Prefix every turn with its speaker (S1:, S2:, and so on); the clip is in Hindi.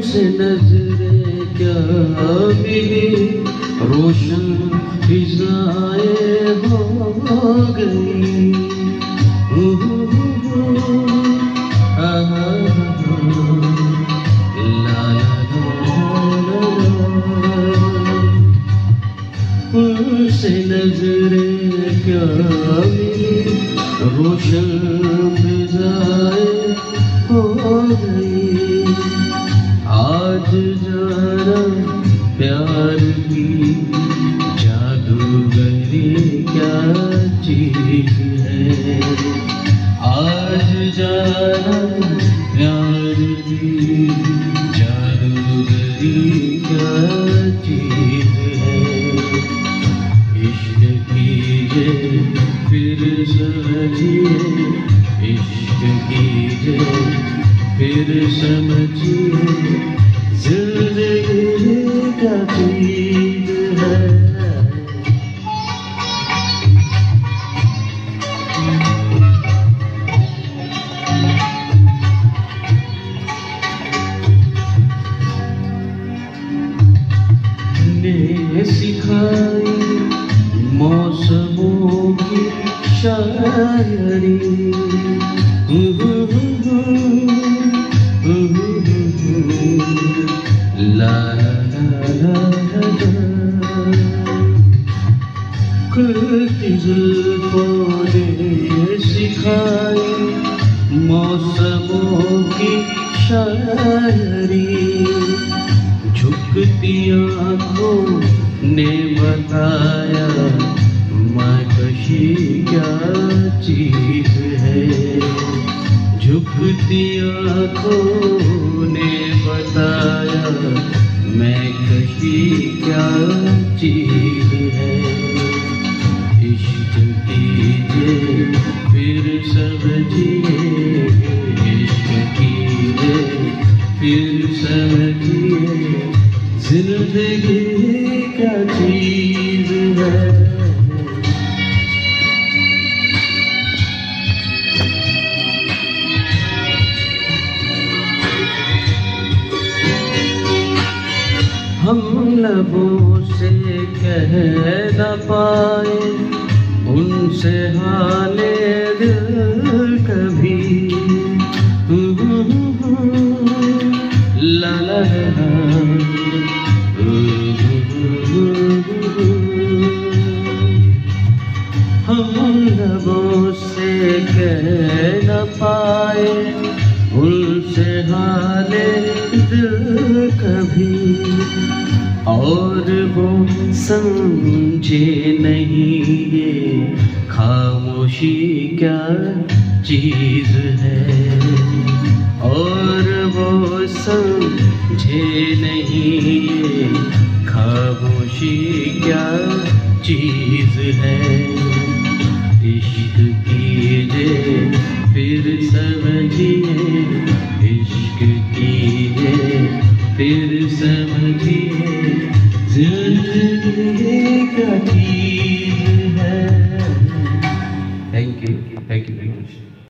S1: उनसे नजरें क्या मिली, रोशन फिजाएं हो गई। उनसे नजरें क्या मिली, रोशन फिजाएं हो गई। आज जरा प्यार की जादूगरी क्या चीज है, आज जरा प्यार की जादूगरी क्या चीज है। इश्क कीजिए फिर समझिए, इश्क कीजिए फिर समझिए, जिंदगी क्या चीज है। ने सिखाई मौसमों की शायरी, ला खुलती जुल्फों ने सिखाई मौसमों की शायरी, झुकती आँखों ने बताया माकशी क्या चीज है। झुकती आँखों ने बताया मैं कशी क्या चीज है। इश्क कीजिए फिर समझिए, इश्क कीजिए फिर समझिए, जिंदगी क्या चीज है। हम लबों से कह न पाए उनसे हाले दिल कभी, ला ला हम लबों से कह न पाए उनसे हाले दिल कभी, और वो समझे नहीं ये खामोशी क्या चीज है, और वो समझे नहीं ये खामोशी क्या चीज है। इश्क कीजिए फिर समझिए, इश्क कीजिए फिर समझिए,